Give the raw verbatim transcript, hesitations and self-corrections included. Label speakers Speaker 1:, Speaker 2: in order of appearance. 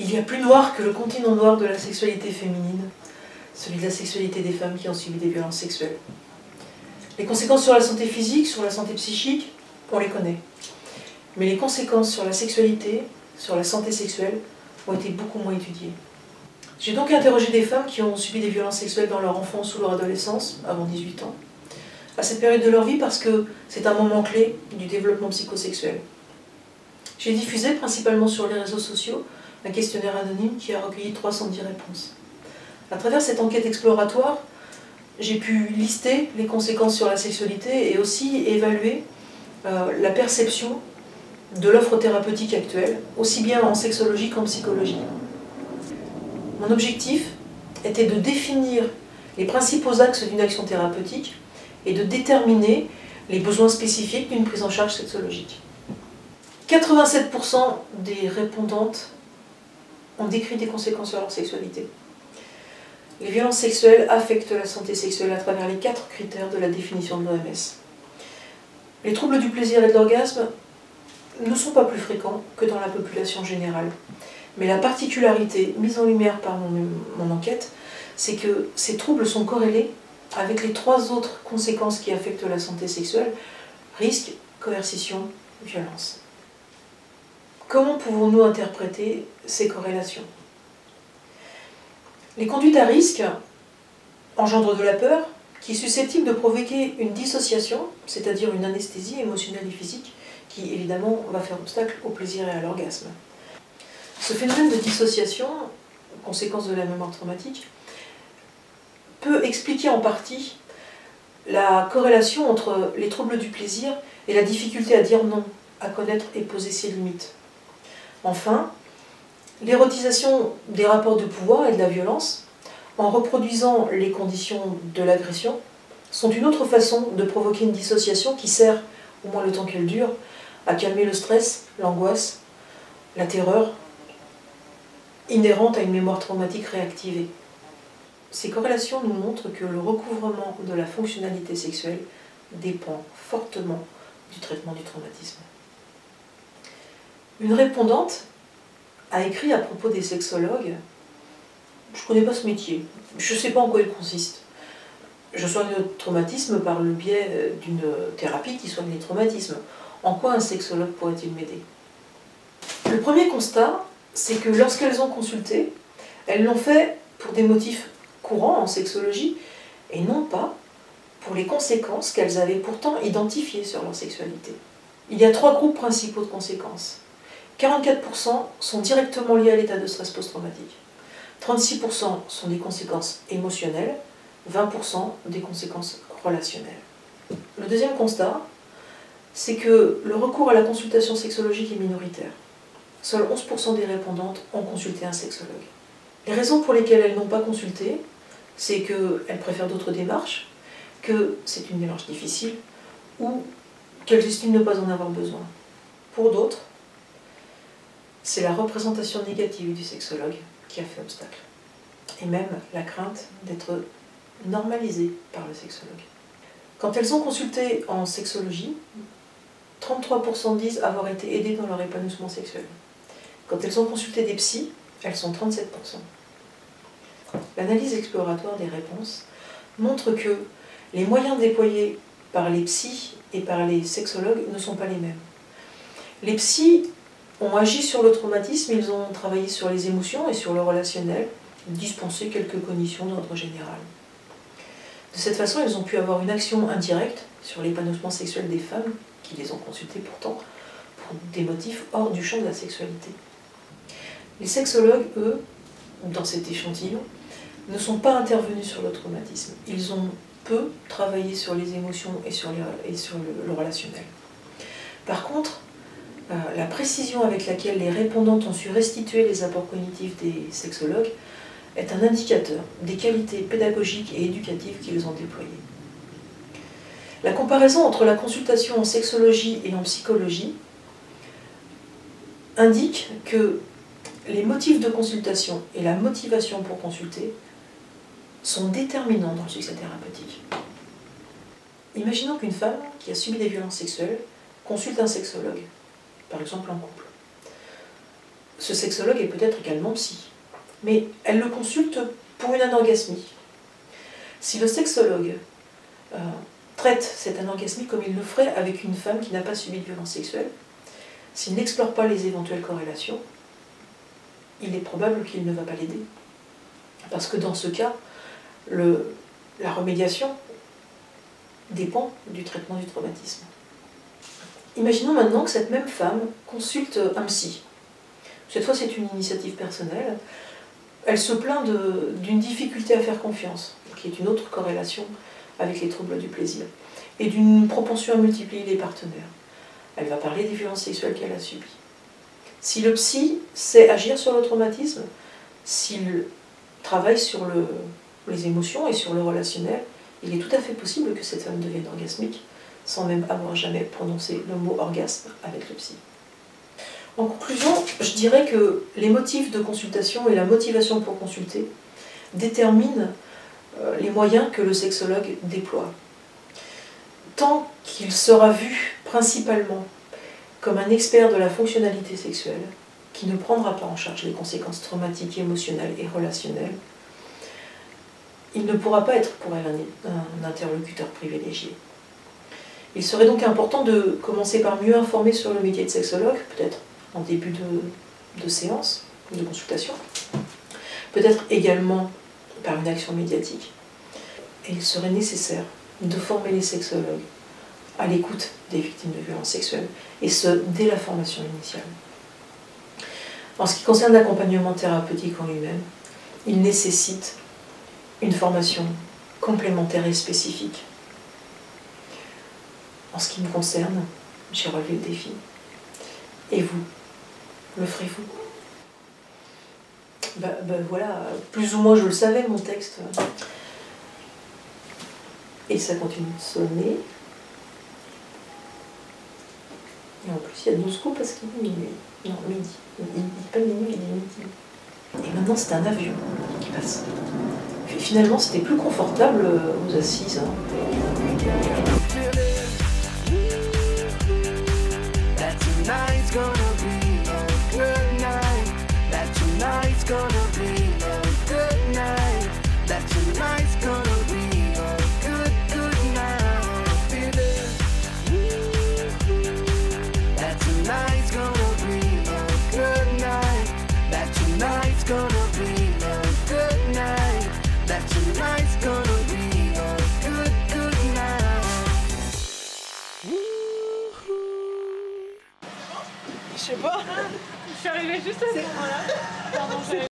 Speaker 1: Il y a plus noir que le continent noir de la sexualité féminine, celui de la sexualité des femmes qui ont subi des violences sexuelles. Les conséquences sur la santé physique, sur la santé psychique, on les connaît. Mais les conséquences sur la sexualité, sur la santé sexuelle, ont été beaucoup moins étudiées. J'ai donc interrogé des femmes qui ont subi des violences sexuelles dans leur enfance ou leur adolescence, avant dix-huit ans, à cette période de leur vie parce que c'est un moment clé du développement psychosexuel. J'ai diffusé, principalement sur les réseaux sociaux, un questionnaire anonyme qui a recueilli trois cent dix réponses. À travers cette enquête exploratoire, j'ai pu lister les conséquences sur la sexualité et aussi évaluer euh, la perception de l'offre thérapeutique actuelle, aussi bien en sexologie qu'en psychologie. Mon objectif était de définir les principaux axes d'une action thérapeutique et de déterminer les besoins spécifiques d'une prise en charge sexologique. quatre-vingt-sept pour cent des répondantes ont décrit des conséquences sur leur sexualité. Les violences sexuelles affectent la santé sexuelle à travers les quatre critères de la définition de l'O M S. Les troubles du plaisir et de l'orgasme ne sont pas plus fréquents que dans la population générale. Mais la particularité mise en lumière par mon, mon enquête, c'est que ces troubles sont corrélés avec les trois autres conséquences qui affectent la santé sexuelle: risque, coercition, violence. Comment pouvons-nous interpréter ces corrélations? Les conduites à risque engendrent de la peur qui est susceptible de provoquer une dissociation, c'est-à-dire une anesthésie émotionnelle et physique, qui évidemment va faire obstacle au plaisir et à l'orgasme. Ce phénomène de dissociation, conséquence de la mémoire traumatique, peut expliquer en partie la corrélation entre les troubles du plaisir et la difficulté à dire non, à connaître et poser ses limites. Enfin, l'érotisation des rapports de pouvoir et de la violence, en reproduisant les conditions de l'agression, sont une autre façon de provoquer une dissociation qui sert, au moins le temps qu'elle dure, à calmer le stress, l'angoisse, la terreur, inhérente à une mémoire traumatique réactivée. Ces corrélations nous montrent que le recouvrement de la fonctionnalité sexuelle dépend fortement du traitement du traumatisme. Une répondante a écrit à propos des sexologues: « Je ne connais pas ce métier, je ne sais pas en quoi il consiste. Je soigne le traumatisme par le biais d'une thérapie qui soigne les traumatismes. En quoi un sexologue pourrait-il m'aider ?» Le premier constat, c'est que lorsqu'elles ont consulté, elles l'ont fait pour des motifs courants en sexologie et non pas pour les conséquences qu'elles avaient pourtant identifiées sur leur sexualité. Il y a trois groupes principaux de conséquences. quarante-quatre pour cent sont directement liés à l'état de stress post-traumatique. trente-six pour cent sont des conséquences émotionnelles, vingt pour cent des conséquences relationnelles. Le deuxième constat, c'est que le recours à la consultation sexologique est minoritaire. Seuls onze pour cent des répondantes ont consulté un sexologue. Les raisons pour lesquelles elles n'ont pas consulté, c'est qu'elles préfèrent d'autres démarches, que c'est une démarche difficile, ou qu'elles estiment ne pas en avoir besoin. Pour d'autres, c'est la représentation négative du sexologue qui a fait obstacle. Et même la crainte d'être normalisée par le sexologue. Quand elles ont consulté en sexologie, trente-trois pour cent disent avoir été aidées dans leur épanouissement sexuel. Quand elles ont consulté des psys, elles sont trente-sept pour cent. L'analyse exploratoire des réponses montre que les moyens déployés par les psys et par les sexologues ne sont pas les mêmes. Les psys ont agi sur le traumatisme, ils ont travaillé sur les émotions et sur le relationnel, dispensé quelques cognitions d'ordre général. De cette façon, ils ont pu avoir une action indirecte sur l'épanouissement sexuel des femmes, qui les ont consultées pourtant pour des motifs hors du champ de la sexualité. Les sexologues, eux, dans cet échantillon, ne sont pas intervenus sur le traumatisme. Ils ont peu travaillé sur les émotions et sur, les, et sur le, le relationnel. Par contre, euh, la précision avec laquelle les répondantes ont su restituer les apports cognitifs des sexologues est un indicateur des qualités pédagogiques et éducatives qu'ils ont déployées. La comparaison entre la consultation en sexologie et en psychologie indique que les motifs de consultation et la motivation pour consulter sont déterminants dans le succès thérapeutique. Imaginons qu'une femme qui a subi des violences sexuelles consulte un sexologue, par exemple en couple. ce sexologue est peut-être également psy, mais elle le consulte pour une anorgasmie. Si le sexologue euh, traite cette anorgasmie comme il le ferait avec une femme qui n'a pas subi de violence sexuelle, s'il n'explore pas les éventuelles corrélations, il est probable qu'il ne va pas l'aider. Parce que dans ce cas, le, la remédiation dépend du traitement du traumatisme. Imaginons maintenant que cette même femme consulte un psy. Cette fois, c'est une initiative personnelle. Elle se plaint d'une difficulté à faire confiance, qui est une autre corrélation avec les troubles du plaisir, et d'une propension à multiplier les partenaires. Elle va parler des violences sexuelles qu'elle a subies. Si le psy sait agir sur le traumatisme, s'il travaille sur le, les émotions et sur le relationnel, il est tout à fait possible que cette femme devienne orgasmique, sans même avoir jamais prononcé le mot orgasme avec le psy. En conclusion, je dirais que les motifs de consultation et la motivation pour consulter déterminent les moyens que le sexologue déploie. Tant qu'il sera vu principalement comme un expert de la fonctionnalité sexuelle, qui ne prendra pas en charge les conséquences traumatiques, émotionnelles et relationnelles, il ne pourra pas être pour elle un, un interlocuteur privilégié. Il serait donc important de commencer par mieux informer sur le métier de sexologue, peut-être en début de, de séance, de consultation, peut-être également par une action médiatique. Et il serait nécessaire de former les sexologues à l'écoute des victimes de violences sexuelles, et ce, dès la formation initiale. En ce qui concerne l'accompagnement thérapeutique en lui-même, il nécessite une formation complémentaire et spécifique. En ce qui me concerne, j'ai relevé le défi. Et vous, le ferez-vous? Ben, ben voilà, plus ou moins je le savais, mon texte. Et ça continue de sonner. Et en plus, il y a douze coups parce qu'il est minuit. Non, midi. Il dit pas minuit, il dit midi. Et maintenant, c'est un avion qui passe. Et finalement, c'était plus confortable aux assises. Hein.
Speaker 2: Je sais pas. Je suis arrivée juste à ce moment-là. Pardon,